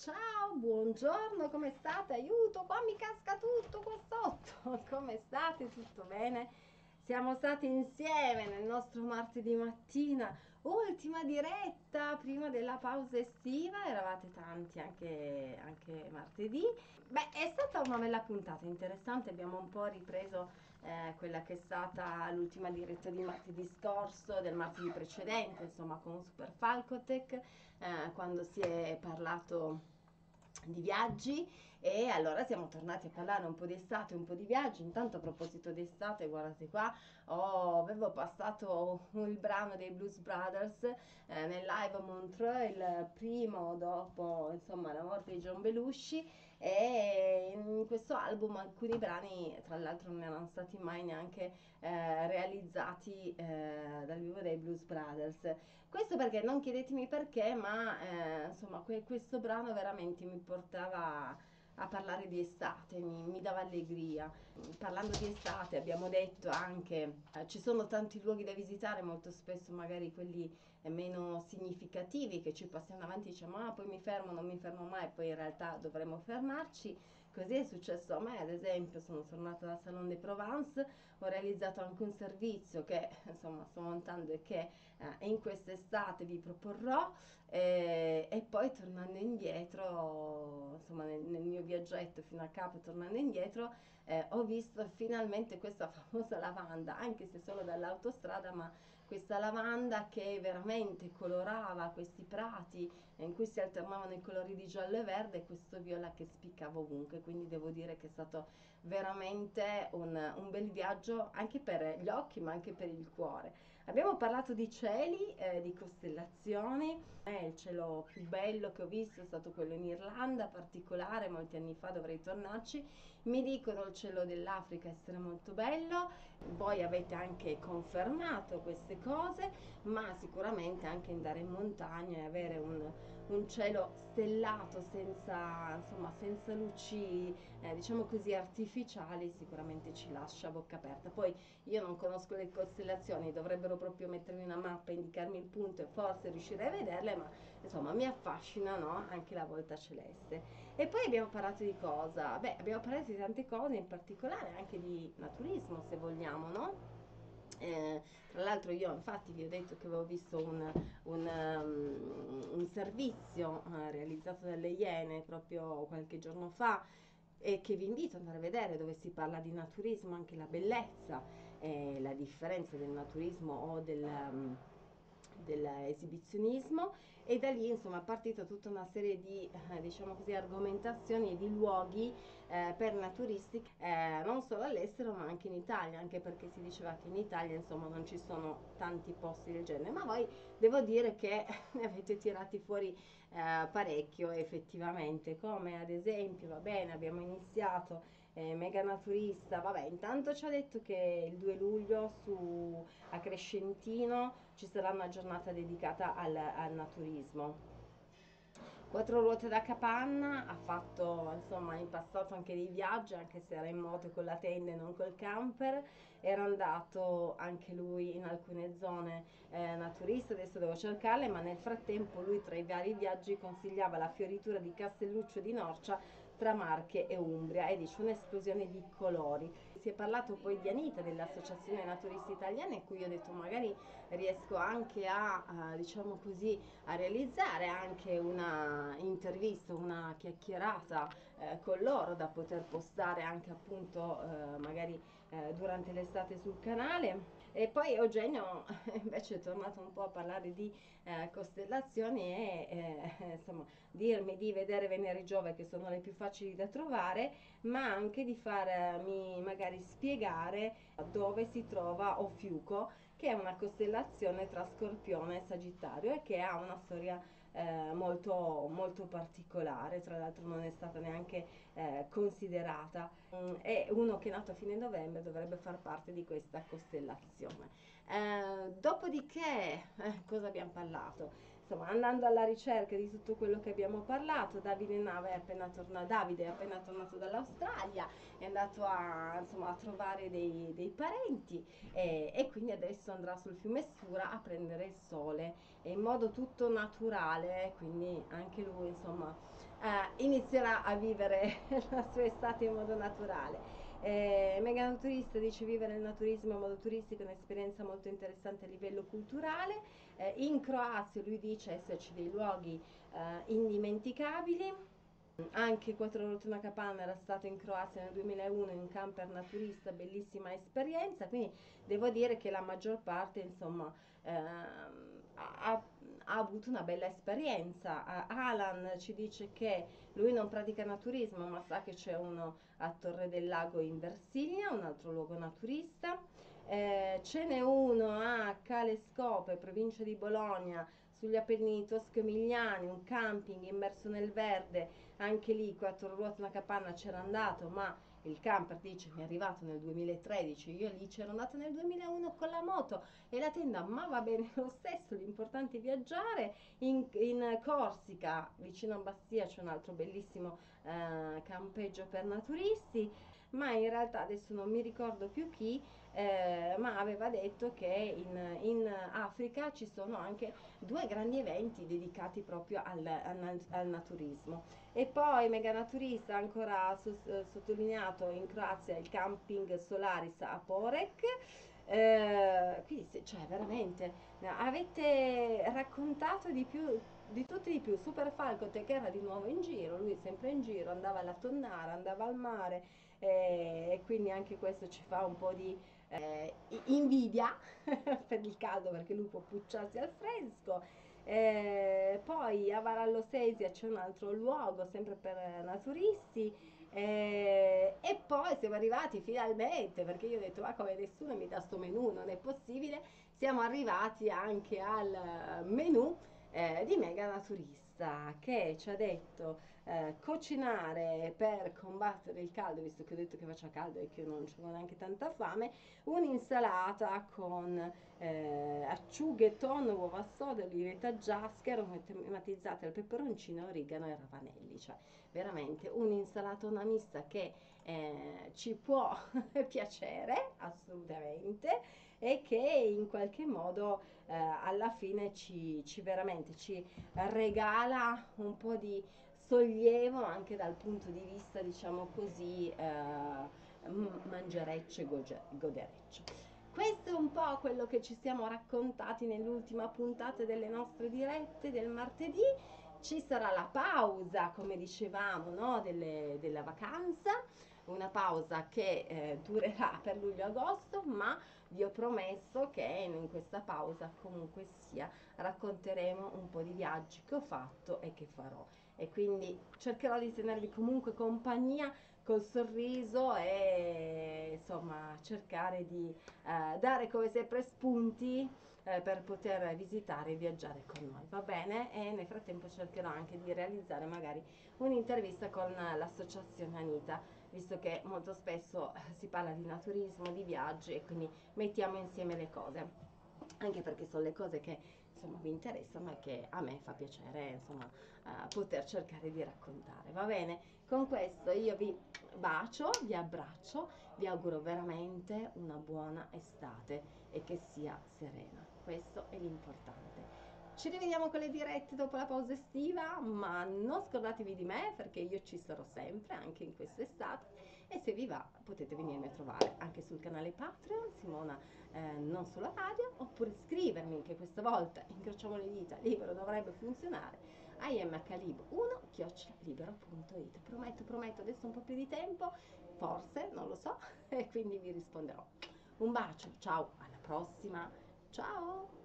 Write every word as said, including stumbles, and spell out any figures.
Ciao, buongiorno, come state? Aiuto, qua mi casca tutto qua sotto. Come state? Tutto bene? Siamo stati insieme nel nostro martedì mattina, ultima diretta prima della pausa estiva. Eravate tanti anche, anche martedì. Beh, è stata una bella puntata, interessante. Abbiamo un po' ripreso eh, quella che è stata l'ultima diretta di martedì scorso, del martedì precedente, insomma, con Super Falcotech, eh, quando si è parlato di viaggi. E allora siamo tornati a parlare un po' di estate, un po' di viaggi. Intanto, a proposito di estate, guardate qua, oh, avevo passato il brano dei Blues Brothers eh, nel live a Montreux, il primo dopo insomma la morte di John Belushi, e in questo album alcuni brani tra l'altro non erano stati mai neanche eh, realizzati eh, dal vivo dei Blues Brothers. Questo perché, non chiedetemi perché, ma eh, insomma que- questo brano veramente mi portava a parlare di estate, mi, mi dava allegria. Parlando di estate, abbiamo detto anche, eh, ci sono tanti luoghi da visitare, molto spesso magari quelli eh, meno significativi, che ci passiamo davanti e diciamo ah, poi mi fermo, non mi fermo mai, poi in realtà dovremmo fermarci. Così è successo a me, ad esempio, sono tornata da Salon de Provence, ho realizzato anche un servizio che insomma sto montando e che eh, in quest'estate vi proporrò, eh, e poi tornando indietro, insomma nel, nel mio viaggetto fino a capo, tornando indietro, eh, ho visto finalmente questa famosa lavanda, anche se solo dall'autostrada, ma questa lavanda che veramente colorava questi prati in cui si alternavano i colori di giallo e verde, e questo viola che spiccava ovunque. Quindi devo dire che è stato veramente un, un bel viaggio anche per gli occhi ma anche per il cuore. Abbiamo parlato di cieli, eh, di costellazioni. Eh, il cielo più bello che ho visto è stato quello in Irlanda, particolare, molti anni fa, dovrei tornarci. Mi dicono il cielo dell'Africa essere molto bello, voi avete anche confermato queste cose, ma sicuramente anche andare in montagna e avere un, un cielo stellato senza, insomma, senza luci, eh, diciamo così, artificiali, sicuramente ci lascia a bocca aperta. Poi io non conosco le costellazioni, dovrebbero proprio mettermi una mappa, indicarmi il punto e forse riuscirei a vederle, ma insomma mi affascina, no? Anche la volta celeste. E poi abbiamo parlato di cosa? Beh, abbiamo parlato di tante cose, in particolare anche di naturismo, se vogliamo, no? Eh, tra l'altro io infatti vi ho detto che avevo visto un, un, um, un servizio eh, realizzato dalle Iene proprio qualche giorno fa, e che vi invito ad andare a vedere, dove si parla di naturismo, anche la bellezza e la differenza del naturismo o del, um, dell'esibizionismo. E da lì insomma è partita tutta una serie di eh, diciamo così argomentazioni e di luoghi eh, per naturisti, eh, non solo all'estero ma anche in Italia, anche perché si diceva che in Italia insomma non ci sono tanti posti del genere, ma voi devo dire che ne avete tirati fuori eh, parecchio effettivamente, come ad esempio, va bene, abbiamo iniziato eh, mega naturista. Vabbè, intanto ci ha detto che il due luglio su, a Crescentino ci sarà una giornata dedicata al, al naturismo. Quattro ruote da capanna, ha fatto insomma in passato anche dei viaggi, anche se era in moto con la tenda e non col camper. Era andato anche lui in alcune zone eh, naturiste, adesso devo cercarle, ma nel frattempo lui tra i vari viaggi consigliava la fioritura di Castelluccio di Norcia tra Marche e Umbria, e dice un'esplosione di colori. Si è parlato poi di Anita, dell'Associazione Naturisti Italiani, a cui io ho detto magari riesco anche a, a diciamo così, a realizzare anche una intervista, una chiacchierata eh, con loro da poter postare anche appunto eh, magari eh, durante l'estate sul canale. E poi Eugenio invece è tornato un po' a parlare di eh, costellazioni e eh, insomma dirmi di vedere Venere e Giove, che sono le più facili da trovare, ma anche di farmi magari spiegare dove si trova Ofiuco, che è una costellazione tra Scorpione e Sagittario e che ha una storia eh, molto, molto particolare. Tra l'altro non è stata neanche eh, considerata. Mm, è uno che è nato a fine novembre, dovrebbe far parte di questa costellazione. Eh, dopodiché, eh, cosa abbiamo parlato? insomma, andando alla ricerca di tutto quello che abbiamo parlato, Davide Nave è appena tornato, Davide è appena tornato dall'Australia, è andato a, insomma, a trovare dei, dei parenti e, e quindi adesso andrà sul fiume Stura a prendere il sole e in modo tutto naturale, quindi anche lui, insomma, eh, inizierà a vivere la sua estate in modo naturale. Eh, Mega Naturista dice: vivere il naturismo a modo turistico è un'esperienza molto interessante a livello culturale. Eh, in Croazia lui dice esserci dei luoghi eh, indimenticabili. Anche Quattro Rotte una Capanna era stato in Croazia nel duemilauno in un camper naturista, bellissima esperienza, quindi devo dire che la maggior parte, insomma, ehm, ha, ha avuto una bella esperienza. Uh, Alan ci dice che lui non pratica naturismo, ma sa che c'è uno a Torre del Lago in Versilia, un altro luogo naturista. Eh, ce n'è uno a Cale Scope, provincia di Bologna, sugli Appennini tosco-emiliani, un camping immerso nel verde. Anche lì Quattro Ruote una Capanna c'era andato, ma il camper dice mi è arrivato nel duemilatredici, io lì c'ero andata nel duemilauno con la moto e la tenda, ma va bene lo stesso, l'importante è viaggiare. In, in Corsica, vicino a Bastia, c'è un altro bellissimo eh, campeggio per naturisti, ma in realtà adesso non mi ricordo più chi, eh, ma aveva detto che in, in Africa ci sono anche due grandi eventi dedicati proprio al, al, al naturismo. E poi Mega Naturista ha ancora sos- sottolineato in Croazia il camping Solaris a Porek. Eh, quindi se- cioè veramente avete raccontato di più di tutti di più. Super Falcote che era di nuovo in giro, lui sempre in giro, andava alla tonnara, andava al mare, eh, e quindi anche questo ci fa un po' di eh, invidia per il caldo, perché lui può pucciarsi al fresco. Eh, poi a Varallo Sesia c'è un altro luogo sempre per naturisti. Eh, e poi siamo arrivati finalmente, perché io ho detto ma come nessuno mi dà sto menù, non è possibile, siamo arrivati anche al menù eh, di Mega Naturista, che ci ha detto eh, cucinare per combattere il caldo, visto che ho detto che faccia caldo e che io non ho neanche tanta fame, un'insalata con eh, acciughe, tonno, uova soda, olivetta giasca aromatizzate al peperoncino, origano e ravanelli. Cioè veramente un'insalata, una mista che eh, ci può piacere assolutamente e che in qualche modo eh, alla fine ci, ci veramente ci regala un po' di sollievo anche dal punto di vista, diciamo così, eh, mangereccio e godereccio. Questo è un po' quello che ci siamo raccontati nell'ultima puntata delle nostre dirette del martedì. Ci sarà la pausa, come dicevamo, no? Delle, della vacanza, una pausa che eh, durerà per luglio-agosto, ma vi ho promesso che in questa pausa comunque sia racconteremo un po' di viaggi che ho fatto e che farò, e quindi cercherò di tenervi comunque compagnia col sorriso e insomma cercare di eh, dare come sempre spunti eh, per poter visitare e viaggiare con noi, va bene? E nel frattempo cercherò anche di realizzare magari un'intervista con l'associazione Anita, visto che molto spesso si parla di naturismo, di viaggi, e quindi mettiamo insieme le cose, anche perché sono le cose che insomma vi interessano e che a me fa piacere insomma eh, poter cercare di raccontare, va bene? Con questo io vi bacio, vi abbraccio, vi auguro veramente una buona estate e che sia serena, questo è l'importante. Ci rivediamo con le dirette dopo la pausa estiva, ma non scordatevi di me perché io ci sarò sempre, anche in quest'estate, e se vi va potete venirmi a trovare anche sul canale Patreon, Simona eh, non sulla radio, oppure scrivermi, che questa volta incrociamo le dita, libero dovrebbe funzionare, a imhlib uno chiocciola libero punto it. Prometto, prometto, adesso un po' più di tempo, forse, non lo so, e quindi vi risponderò. Un bacio, ciao, alla prossima, ciao!